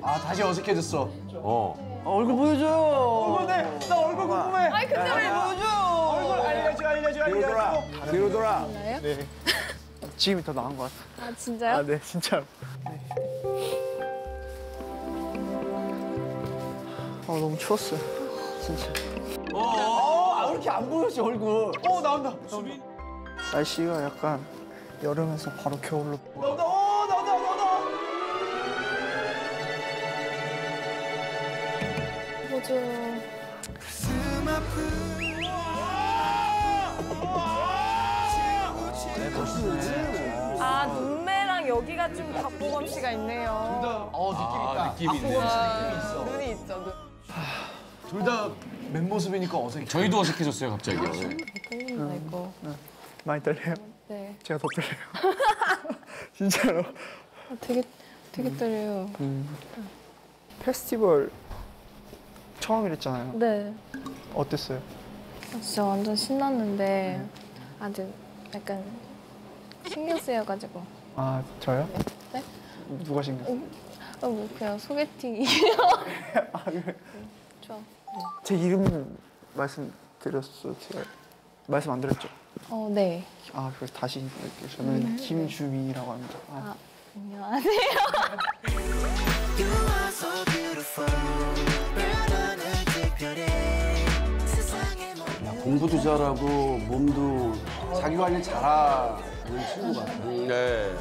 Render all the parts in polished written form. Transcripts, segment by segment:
아 다시 어색해졌어. 얼굴 보여줘요. 네, 나 얼굴 궁금해. 아이 근데 왜 보여줘? 얼굴 알려줘. 뒤로 돌아. 나요? 네. 지금이 더 나은 것 같아. 아 진짜요? 네, 진짜로. 네. 너무 추웠어요. 진짜. 왜 이렇게 안 보여줘 얼굴. 나온다. 날씨가 약간 여름에서 바로 겨울로. 나온다. 보여줘. 아 눈매랑 여기가 좀 박보검 씨가 있네요. 느낌 있다. 느낌 있네. 느낌이 있어. 눈이 있죠. 눈. 둘 다 맨모습이니까 어색해. 저희도 어색해졌어요 갑자기. 떨린다 이거. 많이 떨려요. 네. 제가 더 떨려요. 진짜로. 되게 떨려요. 페스티벌 처음이랬잖아요. 네. 어땠어요? 진짜 완전 신났는데 아직 약간 신경 쓰여가지고. 아, 저요? 네? 누가 신경? 뭐 그냥 소개팅이. 아, 그래. 좋아. 제 이름 말씀드렸어요. 제가 말씀 안 드렸죠? 네. 아, 그래서 다시 드릴게요. 저는 김주민이라고 합니다. 안녕하세요. 공부도 잘하고 몸도 자기 관리 잘하는 친구 같아. 네.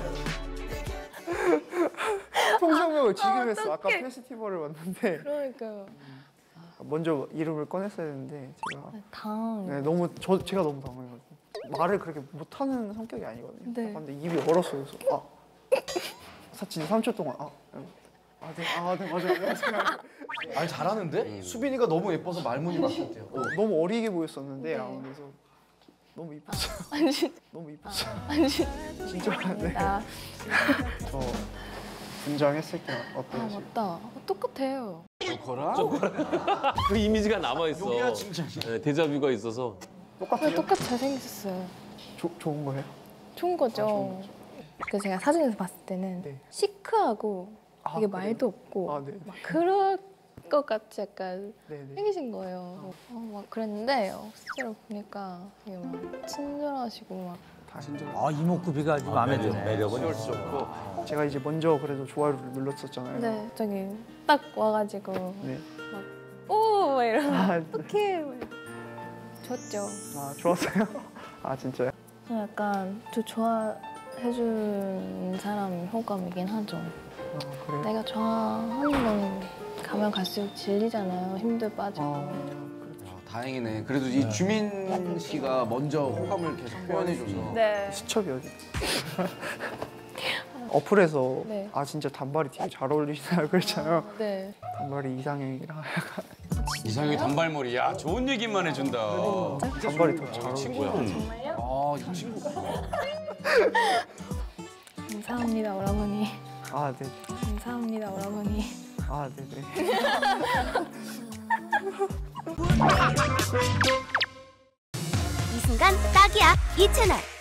통성명을 지금 했어. 아까 페스티벌을 왔는데 그러니까요. 먼저 이름을 꺼냈어야 했는데 제가 당. 너무 제가 너무 당황해가지고 말을 그렇게 못하는 성격이 아니거든요. 네. 근데 입이 얼었어요. 그래서 진짜 3초 동안 네, 맞아요. 아니 잘하는데? 수빈이가 너무 예뻐서 말문이 막혔대요. 너무 어리게 보였었는데 네. 라운드에서 너무 이뻤어요. 아니, 너무 이뻤어요. 아니. 진짜. 네. 저 분장했을 때 어때요? 지금? 맞다. 똑같아요. 그 이미지가 남아 있어. 여기가 진짜. 네, 데자뷰가 있어서. 똑같이 잘생겼어요. 좋은 거예요? 좋은 거죠. 그 제가 사진에서 봤을 때는 네. 시크하고 되게 그래요? 말도 없고 네. 막 그럴 것 같이 약간 네네. 생기신 거예요. 막 그랬는데 실제로 보니까 되게 막 친절하시고 막 이목구비가 아주 마음에 드네. 매력은 좋고. 제가 이제 먼저 그래도 좋아요를 눌렀었잖아요. 네, 저기 딱 와가지고 네. 오! 막 이러면 네. 어떡해! 막 좋았죠. 좋았어요? 진짜요? 저는 약간 저 좋아해준 사람 호감이긴 하죠. 그래요? 내가 좋아하는 건 가면 갈수록 질리잖아요. 힘도 빠지고. 다행이네. 그래도 이 주민 씨가 먼저 호감을 계속 표현해줘서. 네. 수첩이 어디? 어플에서 네. 진짜 단발이 되게 잘 어울리시나요? 그랬잖아요. 네. 단발이 이상형이랑 이상형이 단발머리. 야 좋은 얘기만 해준다. 단발이 더 잘 어울리시나요? 친구야. 이 친구. 감사합니다, 오라버니. 네. 감사합니다, 오라버니. 네네. 이 순간 딱이야 이 채널.